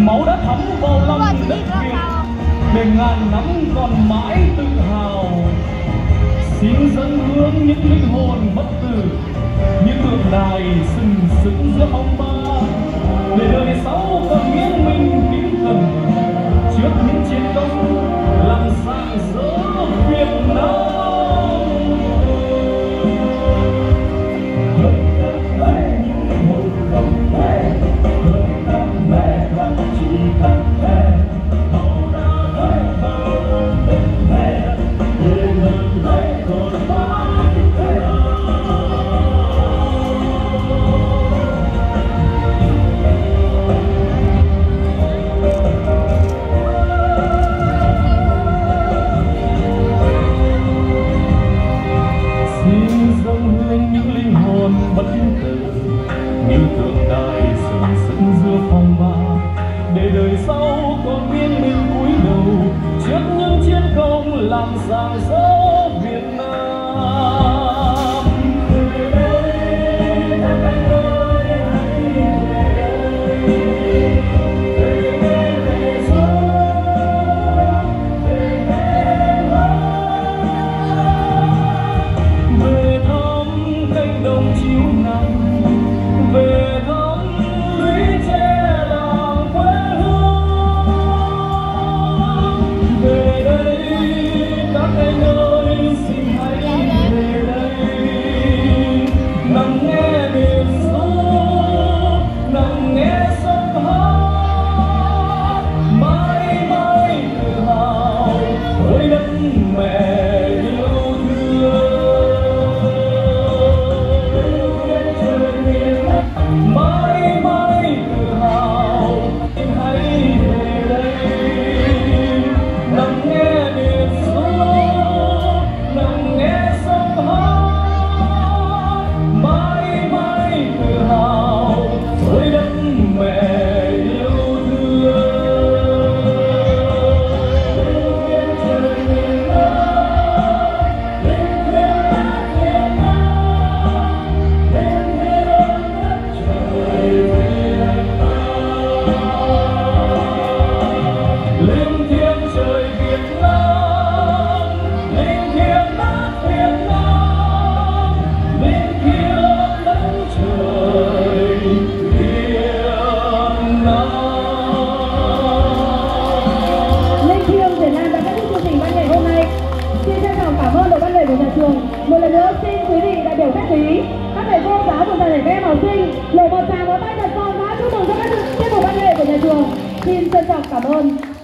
máu đã thấm vào lòng đất Việt để ngàn năm còn mãi tự hào. Xin dâng hương những linh hồn bất tử, những tượng đài sừng sững giữa phong ba, để đời sau còn nghiêng mình kính cẩn trước những chiến công làm rạng rỡ Việt Nam. Bất tử như tượng đài sừng sững giữa phong ba, để đời sau còn nghiêng mình cúi đầu trước những chiến công làm rạng rỡ Việt Nam. Về đây các anh ơi, hãy về đây, về sớm, về cánh đồng chiếu nắng, về thăm lũy tre làng quê hương. Về đây các anh ơi, xin hãy về đây, nằm nghe biển ru, nằm nghe sông hát, mãi mãi tự hào với đất mẹ yêu thương. Mãi mãi tự hào, hãy về đây, nằm nghe biển ru, nằm nghe sông hát, mãi mãi tự hào với đất mẹ yêu thương. Lên trời miền Nam, lên thuyền hát Việt Nam, lên thuyền đất trời lên thiên trời Việt Nam, lên thiên đất Việt Nam, lên thiên đất trời Việt Nam. Linh thiêng Việt Nam đã kết thúc chương trình văn nghệ hôm nay. Xin trân trọng cảm ơn đội văn nghệ của nhà trường. Một lần nữa xin quý vị đại biểu khách quý, các thầy cô giáo cùng toàn thể các em học sinh lộ một tràng pháo tay thật to đã chúc mừng cho các tiết mục văn nghệ của nhà trường. Xin trân trọng cảm ơn.